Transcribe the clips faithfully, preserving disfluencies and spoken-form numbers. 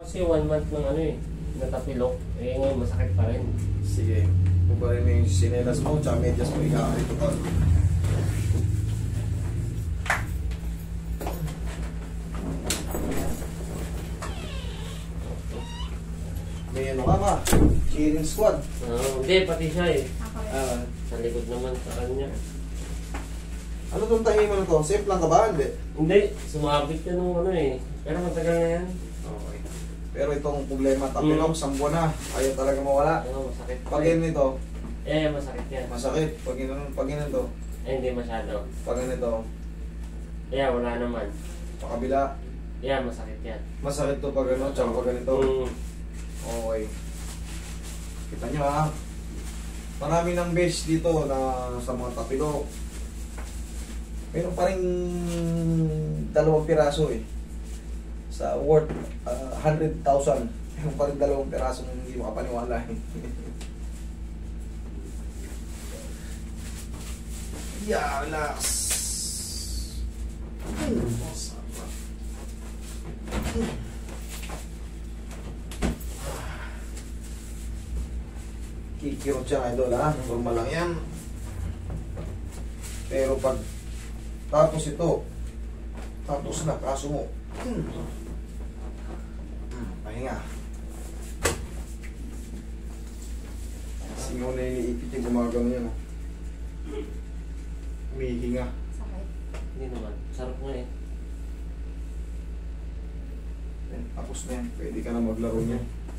Kasi one month ng ano eh, natapilok. Eh ngayon masakit pa rin. Sige. Kung ba rin yung sinelas mo, tsaka medyas mo, ikakalit ito. May ano ka ba? Cheering squad. Uh, hindi, pati siya eh. Ah, Sa likod naman sa kanya. ano itong tahi mo na to? Safe lang ka ba? Hindi. Hindi, sumabit ka nung ano eh. Pero matagal na yan. Okay. Pero itong problema, tapilok, mm. sambuan na. Ayaw talaga mawala. Ano, masakit pa Pag rin. yun ito, Eh, masakit yan. masakit. Pag yun, pag yun ito, Eh, hindi masyado. pag yun ito, Yeah, wala naman. sa kabila, Yeah, masakit yan. masakit to pag ano, tsaka pag ganito. Mm. Okay. Kita nyo ha. Marami ng besh dito na sa mga tapilok. Meron pa rin dalawang piraso eh. Sa worth uh, one hundred thousand. Meron pa rin dalawang piraso na hindi makapaniwala eh. Yeah, relax. Kikirot siya idol ha. Normal lang yan. Pero pag tapos ito, tapos na kaso mo. Hmm. Hmm, pahinga. Singaw na iniipit yung gumagano yan ha. Humihinga. Sakit. Hindi naman. Sarap nga eh. Then, tapos na yan. Pwede ka na maglaro niya.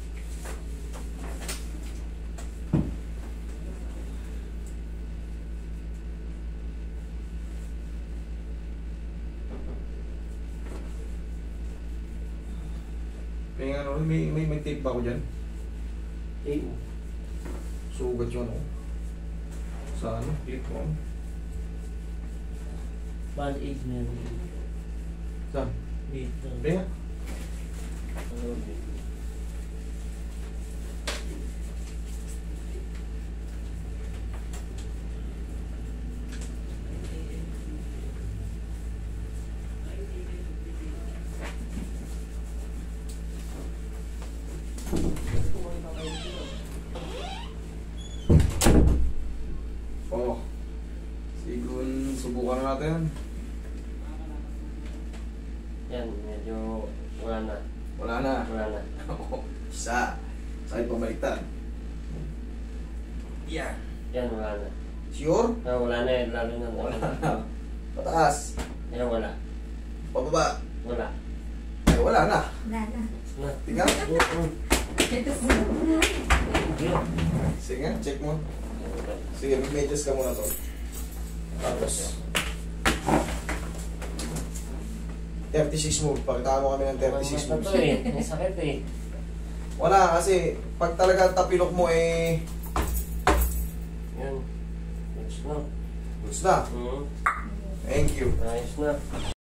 Kaya ano, may, may, may tape ba ako dyan? Eh, Sugat yun ako. Sa ano? Clip mo. bad aid na yan. Saan? Dito. Kaya? Ano ba? Oo. Siguro subukan na natin. Yan, medyo wala na. Wala na. Wala na. Isa. Sa'yo pabaliktad. Yan. Yan, wala na. Sure? Ah, wala na eh, lalo na. Wala na. Pataas. Yan, wala. Pababa. Wala. Ay, wala na. Wala na. Na. Tingnan. Ito sila. Sige, check mo. Sige, mag-medyas ka muna to. Tapos thirty-six move. Pakitaan mo kami ng thirty-six Ang moves. to eh. May sakit eh. Wala kasi pag talaga tapilok mo eh Yan. It's na. goods na. Mm. Thank you. Ayos na.